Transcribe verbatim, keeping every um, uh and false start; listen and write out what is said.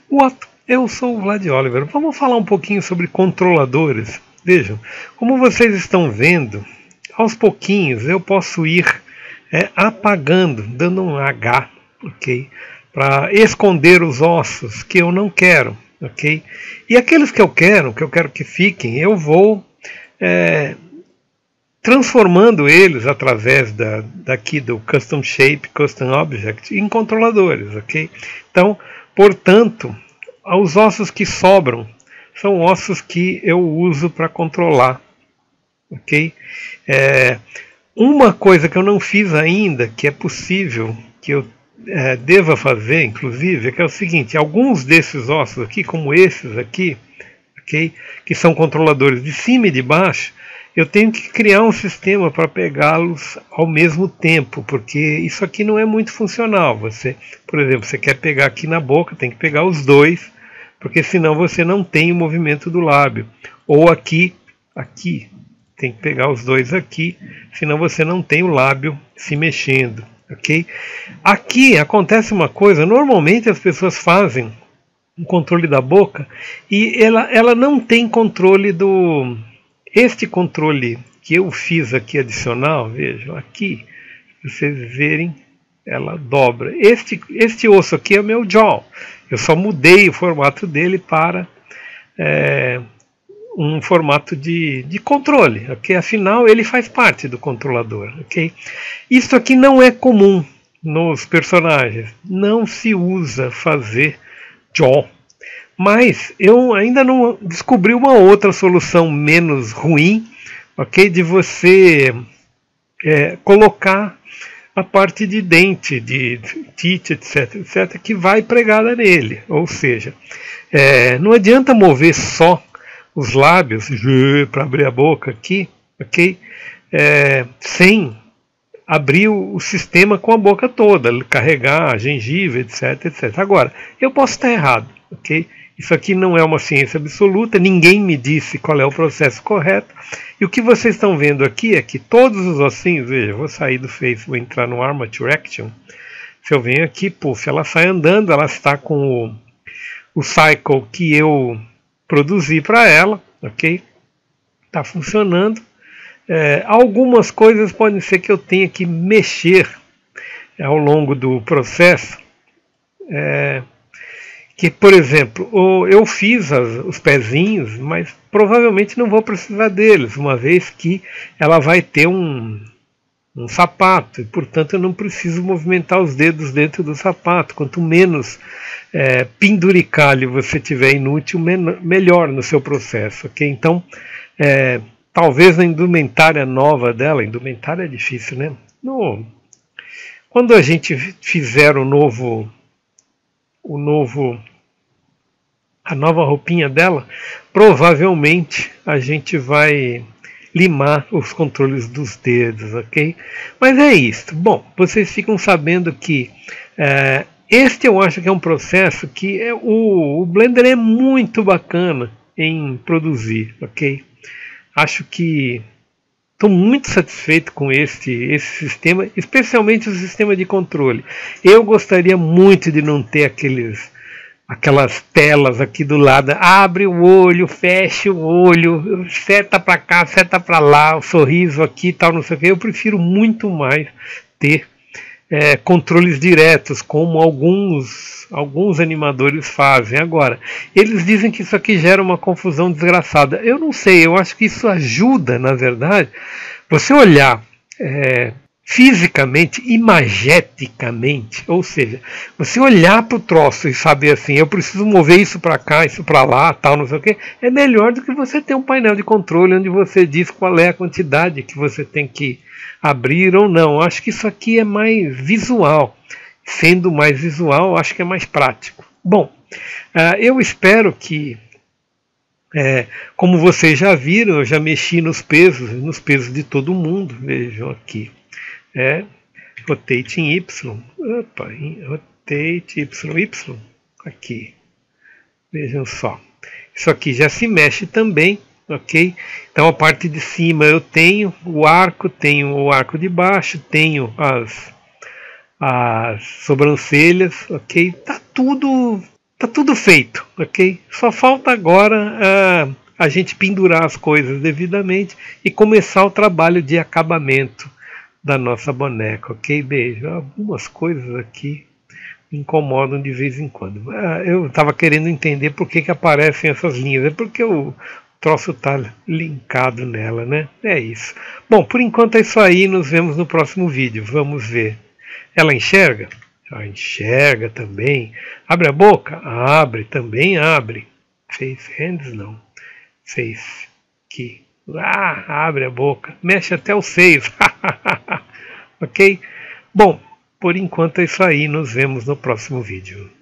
What? Eu sou o Vlad Oliver. Vamos falar um pouquinho sobre controladores. Vejam, como vocês estão vendo, aos pouquinhos eu posso ir é, apagando, dando um H, ok? Para esconder os ossos que eu não quero, ok? E aqueles que eu quero, que eu quero que fiquem, eu vou é, transformando eles através da, daqui do Custom Shape, Custom Object em controladores, ok? Então, portanto, os ossos que sobram são ossos que eu uso para controlar, ok? É, uma coisa que eu não fiz ainda, que é possível que eu é, deva fazer, inclusive, é que é o seguinte: alguns desses ossos aqui, como esses aqui, ok, que são controladores de cima e de baixo, eu tenho que criar um sistema para pegá-los ao mesmo tempo, porque isso aqui não é muito funcional. Você, por exemplo, você quer pegar aqui na boca, tem que pegar os dois, porque senão você não tem o movimento do lábio. Ou aqui, aqui, tem que pegar os dois aqui, senão você não tem o lábio se mexendo, ok? Aqui acontece uma coisa: normalmente as pessoas fazem um controle da boca e ela, ela não tem controle do... Este controle que eu fiz aqui adicional, vejam, aqui, se vocês verem, ela dobra. Este, este osso aqui é o meu jaw. Eu só mudei o formato dele para é, um formato de, de controle, ok? Afinal, ele faz parte do controlador, ok? Isso aqui não é comum nos personagens. Não se usa fazer jaw. Mas eu ainda não descobri uma outra solução menos ruim, ok? De você é, colocar a parte de dente, de teeth, etc, etc, que vai pregada nele. Ou seja, é, não adianta mover só os lábios para abrir a boca aqui, ok? É, sem abrir o, o sistema com a boca toda, carregar a gengiva, etc, etc. Agora, eu posso estar errado, ok? Isso aqui não é uma ciência absoluta, ninguém me disse qual é o processo correto. E o que vocês estão vendo aqui é que todos os ossinhos, veja, vou sair do Face, vou entrar no Armature Action. Se eu venho aqui, puff, ela sai andando, ela está com o, o cycle que eu produzi para ela, ok? Está funcionando. É, algumas coisas podem ser que eu tenha que mexer ao longo do processo. É, que, por exemplo, eu fiz as, os pezinhos, mas provavelmente não vou precisar deles, uma vez que ela vai ter um, um sapato, e portanto eu não preciso movimentar os dedos dentro do sapato. Quanto menos é, penduricalho você tiver inútil, men melhor no seu processo, ok? Então, é, talvez na indumentária nova dela, indumentária é difícil, né? No, quando a gente fizer o novo... o novo, a nova roupinha dela, provavelmente a gente vai limar os controles dos dedos, ok? Mas é isso. Bom, vocês ficam sabendo que é, este eu acho que é um processo que é, o, o Blender é muito bacana em produzir, ok? Acho que estou muito satisfeito com este, esse sistema, especialmente o sistema de controle. Eu gostaria muito de não ter aqueles, aquelas telas aqui do lado. Abre o olho, fecha o olho, seta para cá, seta para lá, o sorriso aqui, tal, não sei o que. Eu prefiro muito mais ter é, controles diretos, como alguns, alguns animadores fazem. Agora, eles dizem que isso aqui gera uma confusão desgraçada. Eu não sei, eu acho que isso ajuda, na verdade, você olhar é, fisicamente, imageticamente, ou seja, você olhar para o troço e saber assim, eu preciso mover isso para cá, isso para lá, tal, não sei o que, é melhor do que você ter um painel de controle onde você diz qual é a quantidade que você tem que abrir ou não. Acho que isso aqui é mais visual. Sendo mais visual, acho que é mais prático. Bom, uh, eu espero que, é, como vocês já viram, eu já mexi nos pesos, nos pesos de todo mundo. Vejam aqui. É, rotate em Y. Opa, em rotate Y, Y. Aqui. Vejam só. Isso aqui já se mexe também. Ok? Então a parte de cima eu tenho o arco, tenho o arco de baixo, tenho as, as sobrancelhas, ok? Tá tudo tá tudo feito, ok? Só falta agora uh, a gente pendurar as coisas devidamente e começar o trabalho de acabamento da nossa boneca, ok? Beijo. Algumas coisas aqui me incomodam de vez em quando. Uh, eu estava querendo entender por que, que aparecem essas linhas. É porque o troço está linkado nela, né? É isso. Bom, por enquanto é isso aí. Nos vemos no próximo vídeo. Vamos ver. Ela enxerga? Ela enxerga também. Abre a boca? Abre, também abre. Face hands não. Face que. Ah, abre a boca. Mexe até os seios. Ok? Bom, por enquanto é isso aí. Nos vemos no próximo vídeo.